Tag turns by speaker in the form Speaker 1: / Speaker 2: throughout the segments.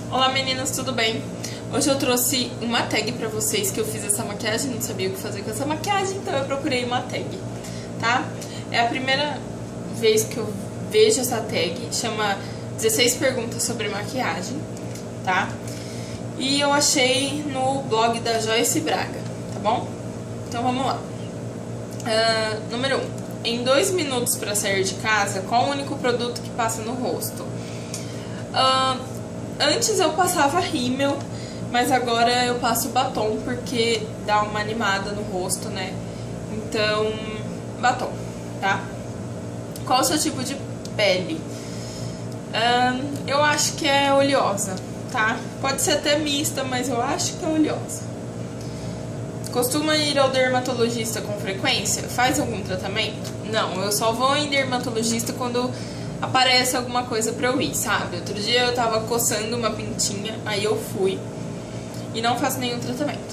Speaker 1: Olá meninas, tudo bem? Hoje eu trouxe uma tag pra vocês que eu fiz essa maquiagem, não sabia o que fazer com essa maquiagem, então eu procurei uma tag, tá? É a primeira vez que eu vejo essa tag, chama 16 perguntas sobre maquiagem, tá? E eu achei no blog da Joyce Braga, tá bom? Então vamos lá. Número 1. Em 2 minutos pra sair de casa, qual o único produto que passa no rosto? Antes eu passava rímel, mas agora eu passo batom porque dá uma animada no rosto, né? Então, batom, tá? Qual o seu tipo de pele? Eu acho que é oleosa, tá? Pode ser até mista, mas eu acho que é oleosa. Costuma ir ao dermatologista com frequência? Faz algum tratamento? Não, eu só vou em dermatologista quando aparece alguma coisa pra eu ir, sabe? Outro dia eu tava coçando uma pintinha, aí eu fui e não faço nenhum tratamento.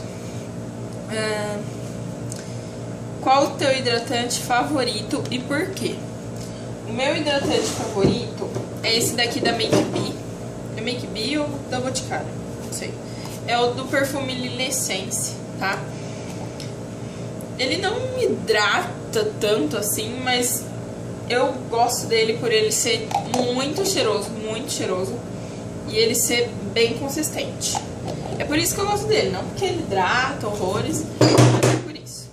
Speaker 1: Qual o teu hidratante favorito e por quê? O meu hidratante favorito é esse daqui da Make B. É Make B ou da Boticário? Não sei. É o do perfume Lily Essence, tá? Ele não hidrata tanto assim, mas eu gosto dele por ele ser muito cheiroso, e ele ser bem consistente. É por isso que eu gosto dele, não porque ele hidrata horrores, mas é por isso.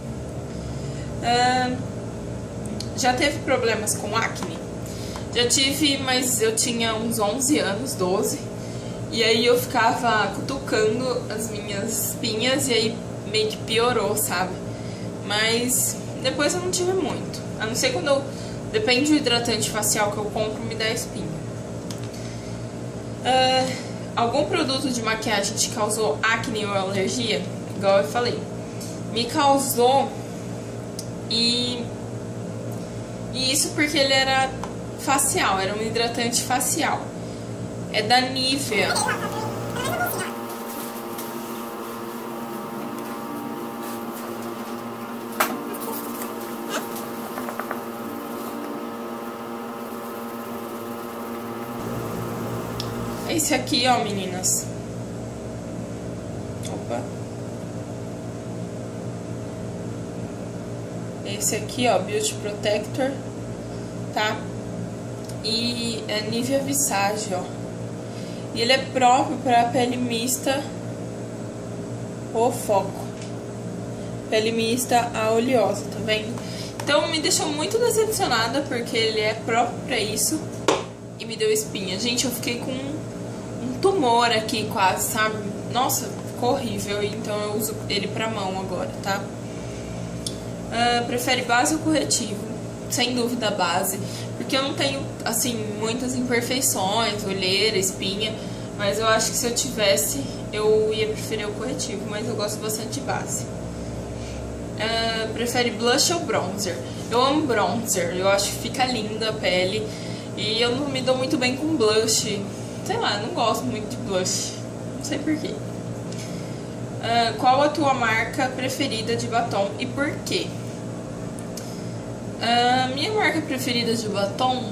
Speaker 1: Já teve problemas com acne? Já tive, mas eu tinha uns 11 anos, 12, e aí eu ficava cutucando as minhas espinhas e aí meio que piorou, sabe? Mas depois eu não tive muito, a não ser quando eu... Depende do hidratante facial que eu compro, me dá espinha. Algum produto de maquiagem te causou acne ou alergia? Igual eu falei. Me causou. E isso porque ele era facial, era um hidratante facial. É da Nivea. Esse aqui, ó, meninas. Opa. Esse aqui, ó, Beauty Protector, tá? E é Nivea Visage, ó. E ele é próprio pra pele mista ou foco. Pele mista a oleosa, tá vendo? Então me deixou muito decepcionada porque ele é próprio pra isso e me deu espinha. Gente, eu fiquei com um tumor aqui quase, sabe? Nossa, ficou horrível, então eu uso ele pra mão agora, tá? Prefere base ou corretivo? Sem dúvida base, porque eu não tenho, assim, muitas imperfeições, olheira, espinha, mas eu acho que se eu tivesse, eu ia preferir o corretivo, mas eu gosto bastante de base. Prefere blush ou bronzer? Eu amo bronzer, eu acho que fica linda a pele, e eu não me dou muito bem com blush. Sei lá, não gosto muito de blush. Não sei porquê. Qual a tua marca preferida de batom e por quê? Minha marca preferida de batom...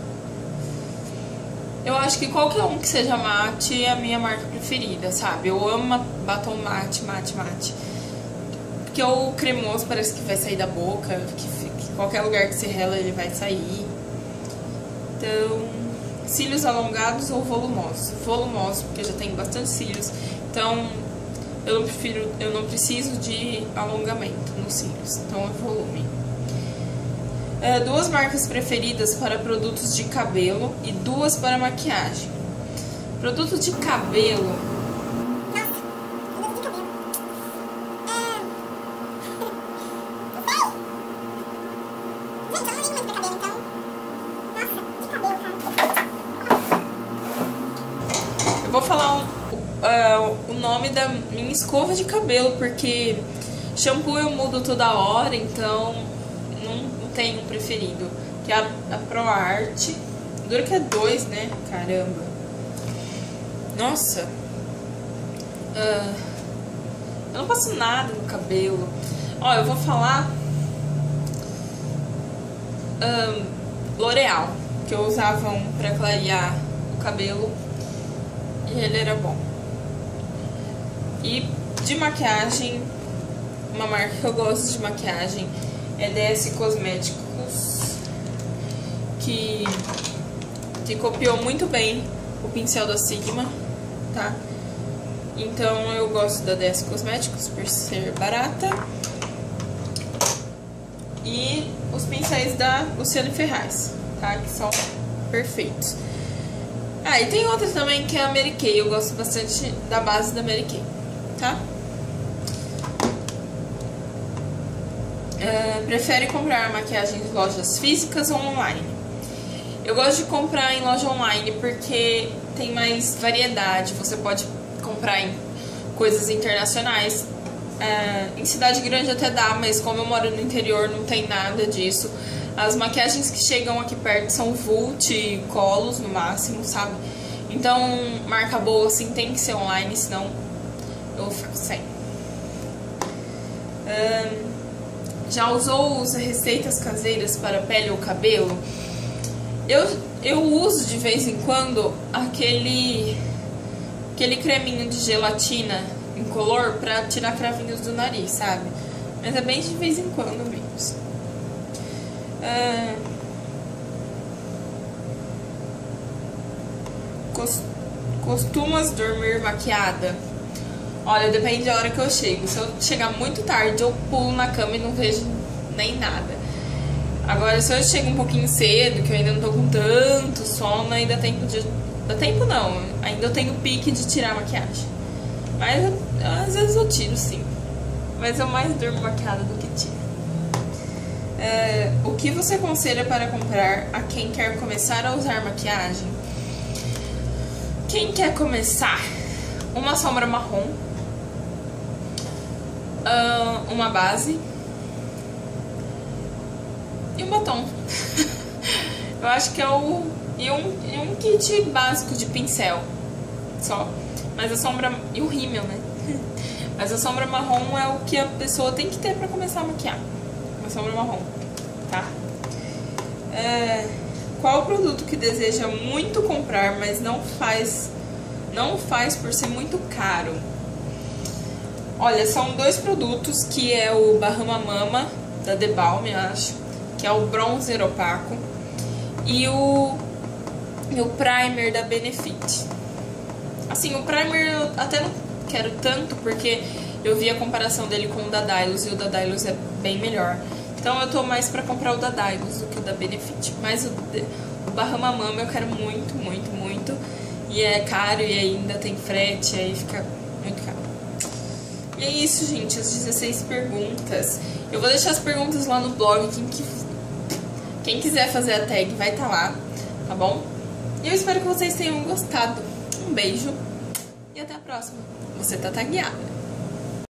Speaker 1: Eu acho que qualquer um que seja mate é a minha marca preferida, sabe? Eu amo batom mate. Porque o cremoso parece que vai sair da boca, que qualquer lugar que você rela ele vai sair. Então... Cílios alongados ou volumosos? Volumosos, porque eu já tenho bastante cílios. Então, eu não preciso de alongamento nos cílios. Então, é volume. 2 marcas preferidas para produtos de cabelo e 2 para maquiagem. Produto de cabelo... Vou falar o nome da minha escova de cabelo, porque shampoo eu mudo toda hora, então não tenho um preferido. Que é a ProArt. Dura que é 2, né? Caramba. Nossa. Eu não passo nada no cabelo. Ó, eu vou falar L'Oreal, que eu usava pra clarear o cabelo. e ele era bom. E de maquiagem, uma marca que eu gosto de maquiagem é DS Cosméticos, que copiou muito bem o pincel da Sigma, tá? Então eu gosto da DS Cosméticos por ser barata. E os pincéis da Luciane Ferraz, tá? Que são perfeitos. Ah, e tem outra também que é a Mary Kay. Eu gosto bastante da base da Mary Kay, tá? Prefere comprar maquiagem em lojas físicas ou online? Eu gosto de comprar em loja online porque tem mais variedade. Você pode comprar em coisas internacionais. Em cidade grande até dá, mas como eu moro no interior não tem nada disso. As maquiagens que chegam aqui perto são Vult e Colos no máximo, sabe? Então, marca boa assim tem que ser online, senão eu fico sem. Já usa receitas caseiras para pele ou cabelo? Eu uso de vez em quando aquele creminho de gelatina incolor pra tirar cravinhos do nariz, sabe? Mas é bem de vez em quando mesmo. Costumas dormir maquiada? Olha, depende da hora que eu chego. Se eu chegar muito tarde, eu pulo na cama e não vejo nem nada. Agora, se eu chego um pouquinho cedo, que eu ainda não tô com tanto sono, ainda dá tempo de... Dá tempo não, ainda eu tenho pique de tirar a maquiagem. Mas às vezes eu tiro, sim. Mas eu mais durmo maquiada do que tiro. O que você aconselha para comprar a quem quer começar a usar maquiagem? Quem quer começar? Uma sombra marrom, uma base e um batom. Eu acho que é e um kit básico de pincel só. Mas a sombra... E o rímel, né? Mas a sombra marrom é o que a pessoa tem que ter pra começar a maquiar. Uma sombra marrom, tá? Qual o produto que deseja muito comprar, mas não faz por ser muito caro? Olha, são dois produtos, que é o Bahama Mama, da The Balm, eu acho, que é o bronzer opaco, e o primer da Benefit. Assim, o primer eu até não quero tanto, porque eu vi a comparação dele com o da Dylos, e o da Dylos é bem melhor. Então eu tô mais pra comprar o da Dylos do que o da Benefit. Mas o Bahama Mama eu quero muito, muito, muito. E é caro e ainda tem frete, aí fica muito caro. E é isso, gente, as 16 perguntas. Eu vou deixar as perguntas lá no blog, quem quiser fazer a tag vai estar lá, tá bom? E eu espero que vocês tenham gostado. Um beijo e até a próxima. Você tá tagueada.